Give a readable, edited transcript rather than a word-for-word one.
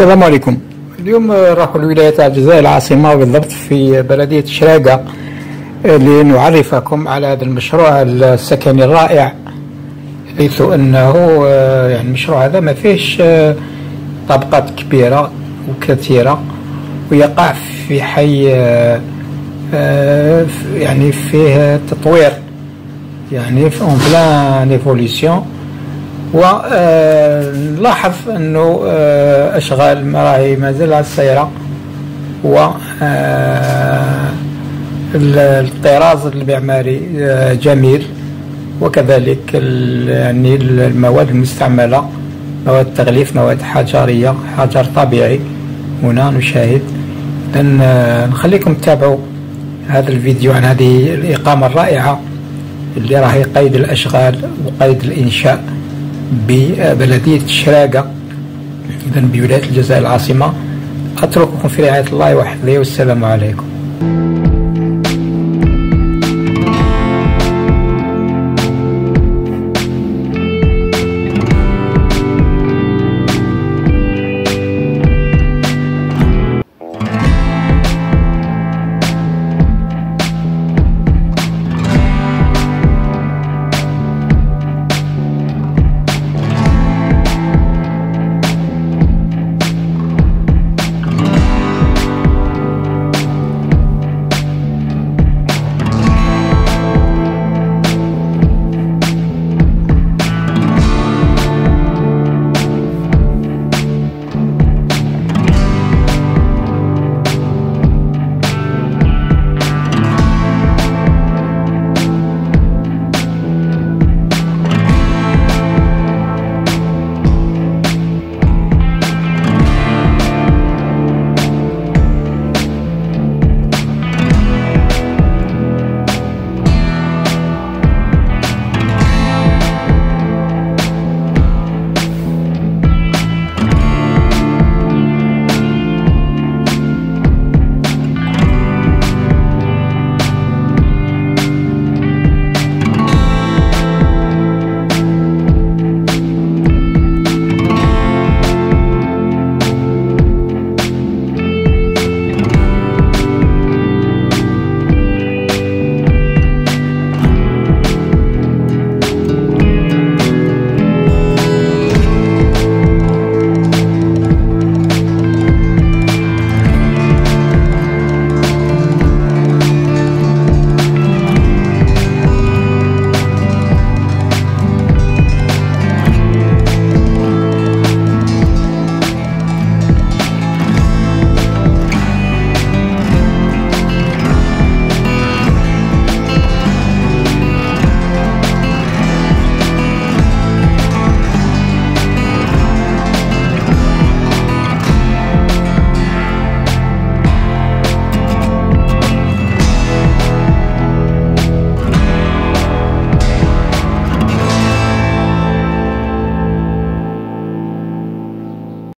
السلام عليكم. اليوم راحوا لولاية تاع الجزائر العاصمة بالضبط في بلدية شراقة لنعرفكم على هذا المشروع السكني الرائع، حيث أنه يعني المشروع هذا ما فيش طبقات كبيرة وكثيرة، ويقع في حي يعني فيه تطوير، يعني اون بلان ايفوليسيون. ونلاحظ انه اشغال راهي مازال على السيرة، و الطراز المعماري جميل، وكذلك يعني المواد المستعملة مواد تغليف، مواد حجرية، حجر طبيعي. هنا نشاهد أن نخليكم تتابعوا هذا الفيديو عن هذه الإقامة الرائعة اللي راهي قيد الأشغال وقيد الإنشاء ببلدية شراقة، إذن بولاية الجزائر العاصمة. أترككم في رعاية الله وحفظه، والسلام عليكم.